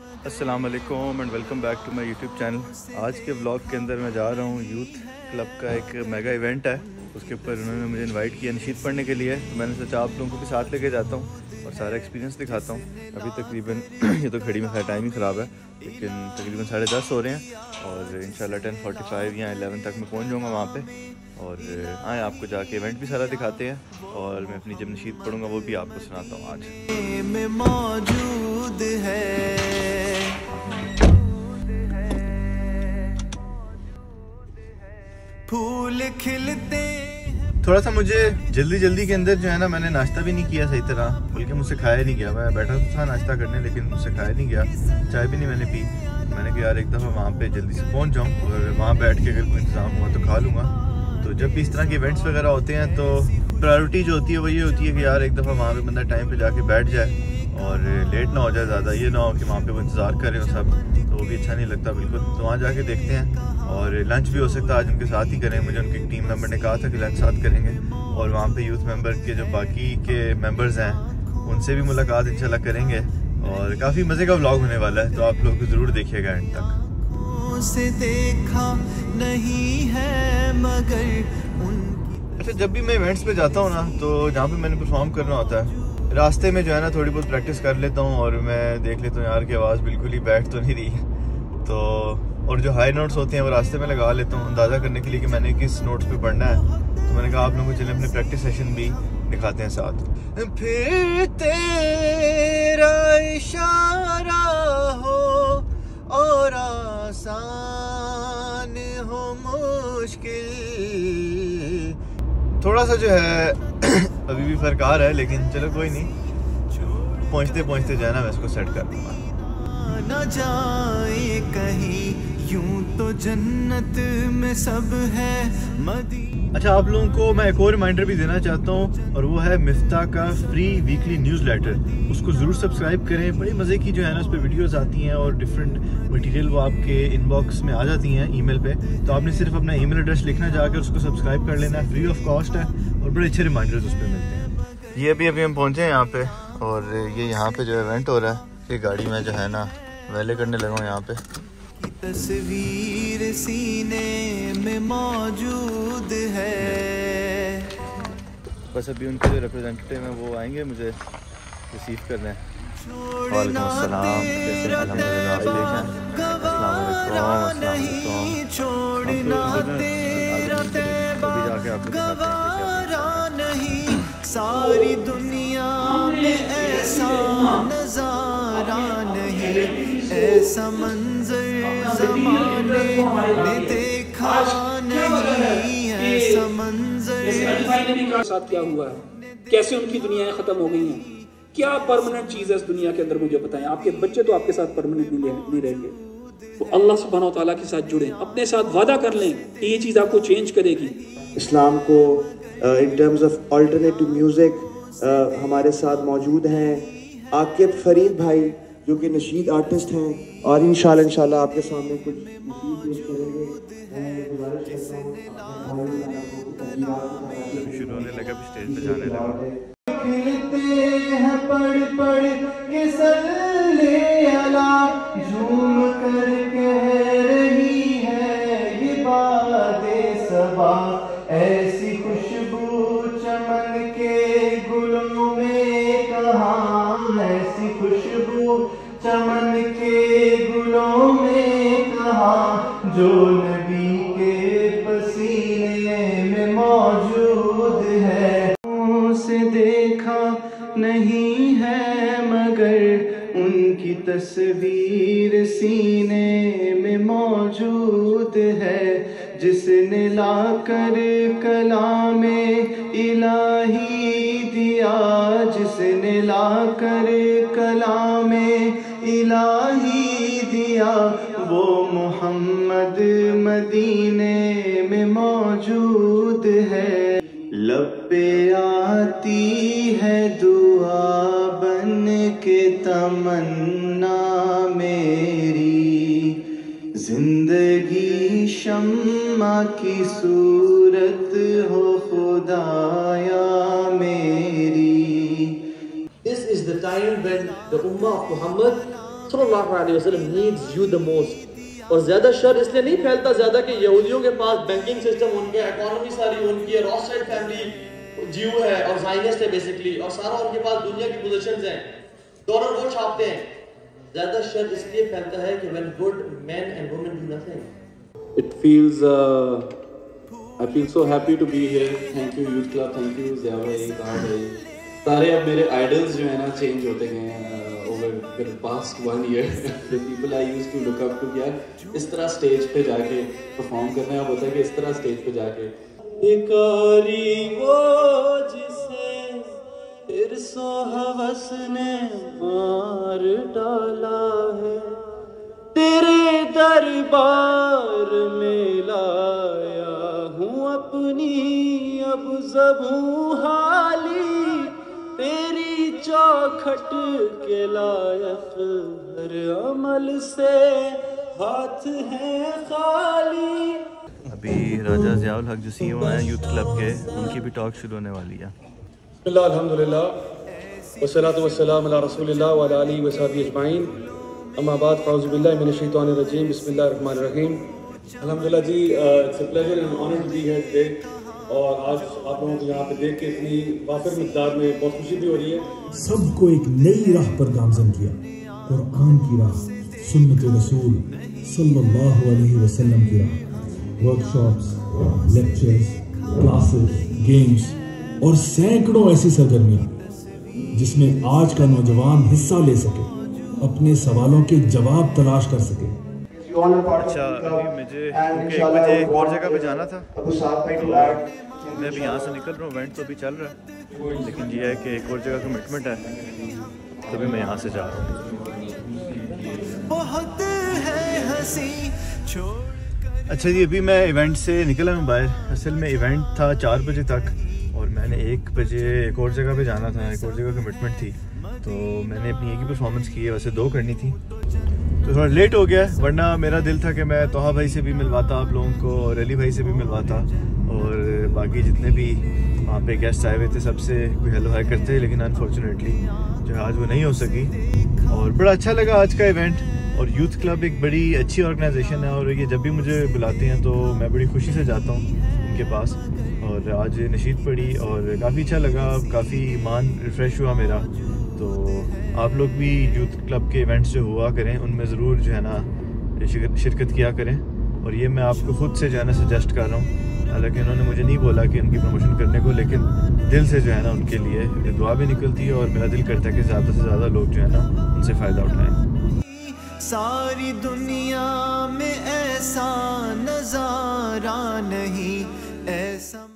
السلام علیکم and welcome back to my YouTube channel. آج کے ولاگ کے اندر میں جا رہا ہوں، یوتھ کلب کا ایک میگا ایونٹ ہے، اس کے اوپر انہوں نے مجھے انوائٹ کیا نشید پڑھنے کے لیے، تو میں نے سوچا آپ لوگوں کو بھی ساتھ لے کے جاتا ہوں اور سارا ایکسپیرینس دکھاتا ہوں۔ ابھی تقریباً یہ تو گھڑی میں خیر ٹائم ہی خراب ہے، لیکن تقریباً 10:30 ہو رہے ہیں اور انشاءاللہ 10:45 یا 11 تک میں پہنچ جاؤں گا وہاں پہ، اور آئیں آپ کو جا کے ایونٹ بھی سارا دکھاتے ہیں، اور میں اپنی جب نشید پڑھوں گا وہ بھی آپ کو سناتا ہوں آج۔ میں موجود ہے پھول کھلتے۔ تھوڑا سا مجھے جلدی کے اندر جو ہے نا، میں نے ناشتہ بھی نہیں کیا صحیح طرح، بلکہ مجھ سے کھایا نہیں گیا۔ میں بیٹھا تو تھا ناشتہ کرنے، لیکن مجھ سے کھایا نہیں گیا، چائے بھی نہیں میں نے پی۔ میں نے کہا یار ایک دفعہ وہاں پہ جلدی سے پہنچ جاؤں اور وہاں بیٹھ کے اگر کوئی انتظام ہوا تو کھا لوں گا۔ تو جب بھی اس طرح کے ایونٹس وغیرہ ہوتے ہیں تو پرائیورٹی جو ہوتی ہے وہ یہ ہوتی ہے کہ یار ایک دفعہ وہاں پہ بندہ ٹائم پہ جا کے بیٹھ جائے اور لیٹ نہ ہو جائے زیادہ، یہ نہ ہو کہ وہاں پہ وہ انتظار کریں وہ سب، تو وہ بھی اچھا نہیں لگتا بالکل۔ تو وہاں جا کے دیکھتے ہیں، اور لنچ بھی ہو سکتا ہے آج ان کے ساتھ ہی کریں، مجھے ان کے ٹیم ممبر نے کہا تھا کہ لنچ ساتھ کریں گے، اور وہاں پہ یوتھ ممبر کے جو باقی کے ممبرز ہیں ان سے بھی ملاقات انشاءاللہ کریں گے، اور کافی مزے کا ولاگ ہونے والا ہے، تو آپ لوگ ضرور دیکھیے گا اینڈ تک۔ سے دیکھا نہیں ہے مگر اچھا، جب بھی میں ایونٹس پہ جاتا ہوں نا، تو جہاں پہ میں نے پرفارم کرنا ہوتا ہے، راستے میں جو ہے نا تھوڑی بہت پریکٹس کر لیتا ہوں، اور میں دیکھ لیتا ہوں یار کہ آواز بالکل ہی بیٹھ تو نہیں رہی، تو اور جو ہائی نوٹس ہوتے ہیں وہ راستے میں لگا لیتا ہوں اندازہ کرنے کے لیے کہ میں نے کس نوٹس پہ پڑھنا ہے۔ تو میں نے کہا آپ لوگوں کو چلیں اپنے پریکٹس سیشن بھی دکھاتے ہیں ساتھ۔ پھر تیرا اشارہ ہو اور آسان ہو مشکل، تھوڑا سا جو ہے ابھی بھی فرق آ رہا ہے، لیکن چلو کوئی نہیں، پہنچتے جو ہے نا میں اس کو سیٹ کر دوں گا۔ نہ جائے کہیں یوں تو جنت میں سب ہے اچھا، آپ لوگوں کو میں ایک اور ریمائنڈر بھی دینا چاہتا ہوں، اور وہ ہے مفتاح کا فری ویکلی نیوز لیٹر، اس کو ضرور سبسکرائب کریں۔ بڑی مزے کی جو ہے نا اس پہ ویڈیوز آتی ہیں، اور ڈفرینٹ مٹیریل وہ آپ کے ان باکس میں آ جاتی ہیں ای میل پہ، تو آپ نے صرف اپنا ای میل ایڈریس لکھنا، جا کے اس کو سبسکرائب کر لینا ہے، فری آف کاسٹ ہے، اور بڑے اچھے ریمائنڈرز اس پہ ملتے ہیں۔ یہ ابھی ہم پہنچے ہیں یہاں پہ، اور یہ یہاں پہ جو ایونٹ ہو رہا ہے، یہ گاڑی میں جو ہے نا ویلے کرنے لگا ہوں یہاں پہ۔ تصویر سینے میں موجود ہے، بس ابھی ان کے جو ریپرزینٹیو ہیں وہ آئیں گے مجھے ریسیو کرنے۔ وعلیکم السلام، کیسے ہیں؟ الحمدللہ، آپ ٹھیک ہیں؟ السلام علیکم، چھوڑنا تیرا طیبہ گوارا نہیں، ساری دنیا میں ایسا نظارہ نہیں، ایسا منظر زمانے نے دیکھا نہیں، ایسا منظر۔ کے ساتھ کیا ہوا ہے، کیسے ان کی دنیایں ختم ہو گئی ہیں، کیا پرماننٹ چیز ہے اس دنیا کے اندر، مجھے بتائیں۔ آپ کے بچے تو آپ کے ساتھ پرماننٹ نہیں رہیں گے، تو اللہ سبحانہ وتعالیٰ کے ساتھ جڑیں، اپنے ساتھ وعدہ کر لیں کہ یہ چیز آپ کو چینج کرے گی۔ اسلام کو in terms of alternative music ہمارے ساتھ موجود ہیں عاقب فرید بھائی، جو کہ نشید آرٹسٹ ہیں، اور انشاءاللہ آپ کے سامنے کچھ نشید پیش کریں گے۔ شروع ہونے لگا، اسٹیج پہ جانے لگا۔ کھلتے ہیں پڑھ کے صلی اللہ، جھوم کر کہہ رہی ہے یہ باد صبا، ایسی خوشبو چمن کے گلوں میں کہاں، ایسی خوشبو چمن کے گلوں میں کہاں، جو نبی کے پسینے میں موجود ہے۔ سے دیکھا نہیں ہے مگر ان کی تصویر سینے میں موجود ہے، جس نے لا کر کلام الہی دیا، جس نے لا کر کلام الہی دیا، وہ محمد مدینے میں موجود ہے۔ لب پہ آتی ہے دعا بن کے تمنا میری، زندگی شمع کی صورت ہو خدایا میری۔ This is the time when the Ummah of Muhammad صلی اللہ علیہ وسلم needs you the most. اور زیادہ شر اس لیے نہیں پھیلتا زیادہ کہ یہودیوں کے پاس بینکنگ سسٹم ان کے اکانومی ساری ان کی ہے, راس سائڈ فیملی جیو ہے اور زائنسٹ ہے بیسکلی, اور سارا ان کے پاس دنیا کی پوزیشنز ہیں, ڈالر وہ چھاپتے ہیں. زیادہ شر اس لیے پھیلتا ہے کہ when good men and women do nothing. It feels I feel so happy to be here. Thank you Youth Club, thank you Zia bhai, Taha bhai. سارے اب میرے آئیڈلز جو ہیں نا چینج ہوتے گئے ہیں over the past 1 year. The people I used to look up to, یار اس طرح سٹیج پہ جا کے پرفارم کرنا اب ہوتا ہے کہ اس طرح سٹیج پہ جا کے بیکاری وہ جسے حرص و ہوس نے مار ڈالا ہے, تیرے دربار میں لایا ہوں اپنی اب زبوں حالی, تیری چوکھٹ کے لائق ہر عمل سے ہاتھ ہیں خالی. ابھی راجہ ضیاء الحق جو سی او ہیں یوتھ کلب کے, ان کی بھی ٹاک شروع ہونے والی ہے. بسم اللہ الحمدللہ والصلاة والسلام علی رسول اللہ وعلی آلہ وصحبہ اجمعین, اما بعد فاعوذ باللہ من الشیطان الرجیم, بسم اللہ الرحمن الرحیم. الحمدللہ جی, it's a pleasure and honour to be here today, اور آج آپ لوگوں کو یہاں پہ دیکھ کے اتنی وافر مقدار میں بہت خوشی بھی ہو رہی ہے. سب کو ایک نئی راہ پر گامزن کیا, قرآن کی راہ, سنت رسول صلی اللہ علیہ وسلم کی راہ. ورکشاپس, لیکچرز, کلاسز, گیمز اور سینکڑوں ایسی سرگرمیاں جس میں آج کا نوجوان حصہ لے سکے, اپنے سوالوں کے جواب تلاش کر سکے. اچھا, ابھی مجھے کیونکہ 1 بجے ایک اور جگہ پہ جانا تھا, تو میں ابھی یہاں سے نکل رہا ہوں. ایونٹ تو ابھی چل رہا ہے, لیکن یہ ہے کہ ایک اور جگہ کمٹمنٹ ہے, تو بھی میں یہاں سے جا رہا ہوں. اچھا جی, ابھی میں ایونٹ سے نکلا ہوں باہر. اصل میں ایونٹ تھا 4 بجے تک, اور میں نے 1 بجے ایک اور جگہ پہ جانا تھا, ایک اور جگہ کمٹمنٹ تھی, تو میں نے اپنی ایک ہی پرفارمنس کی ہے, ویسے 2 کرنی تھی, تو تھوڑا لیٹ ہو گیا. ورنہ میرا دل تھا کہ میں طہا بھائی سے بھی ملواتا آپ لوگوں کو, اور علی بھائی سے بھی ملواتا, اور باقی جتنے بھی وہاں پہ گیسٹ آئے ہوئے تھے سب سے کوئی ہیلو ہائی کرتے, لیکن انفارچونیٹلی جو ہے آج وہ نہیں ہو سکی. اور بڑا اچھا لگا آج کا ایونٹ. اور یوتھ کلب ایک بڑی اچھی آرگنائزیشن ہے, اور یہ جب بھی مجھے بلاتے ہیں تو میں بڑی خوشی سے جاتا ہوں ان کے پاس. اور آج نشید پڑھی اور کافی اچھا لگا, کافی ایمان ریفریش ہوا میرا. تو آپ لوگ بھی یوتھ کلب کے ایونٹس جو ہوا کریں ان میں ضرور جو ہے نا شرکت کیا کریں. اور یہ میں آپ کو خود سے جو ہے نا سجیسٹ کر رہا ہوں, حالانکہ انہوں نے مجھے نہیں بولا کہ ان کی پروموشن کرنے کو, لیکن دل سے جو ہے نا ان کے لیے دعا بھی نکلتی ہے, اور میرا دل کرتا ہے کہ زیادہ سے زیادہ لوگ جو ہے نا ان سے فائدہ اٹھائیں. ساری دنیا میں ایسا نظارہ نہیں, ایسا